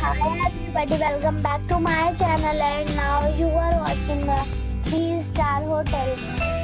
Hi everybody, welcome back to my channel, and now you are watching the 3-star hotel.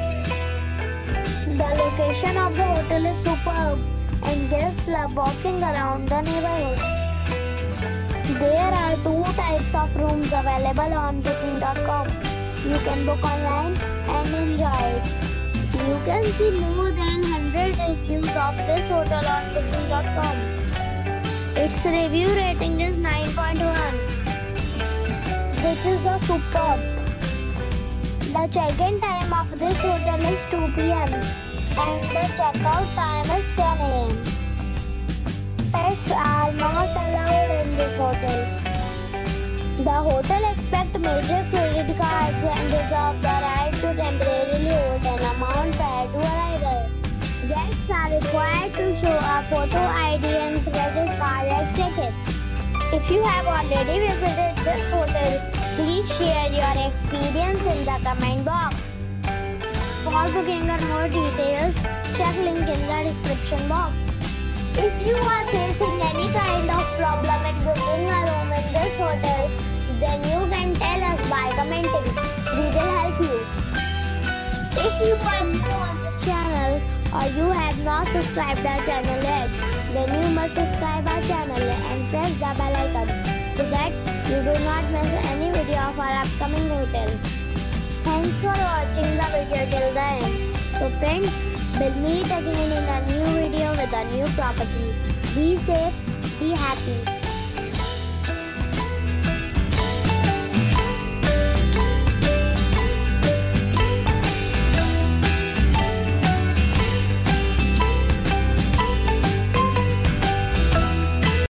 The location of the hotel is superb and guests love walking around the neighborhood. There are two types of rooms available on booking.com. You can book online and enjoy it. You can see more than 100 reviews of this hotel on booking.com. Its review rating is 9.1, which is the superb. The check-in time of this hotel is 2 p.m. and the check-out time is 10 a.m. Pets are not allowed in this hotel. The hotel accepts major credit cards and reserves the right to temporarily hold an amount prior to arrival. Guests are required to show a photo ID and credit card at check-in. If you have already visited this hotel, please share your experience in the comment box. For booking or more details, check link in the description box. If you are facing any kind of problem in booking a room in this hotel, then you can tell us by commenting. We will help you. If you are new on this channel or you have not subscribed our channel yet, then you must subscribe our channel and press the bell icon so that you do not miss any video of our upcoming hotel. Thanks for watching the video till the end. So friends, we'll meet again in a new video with a new property. Be safe, be happy.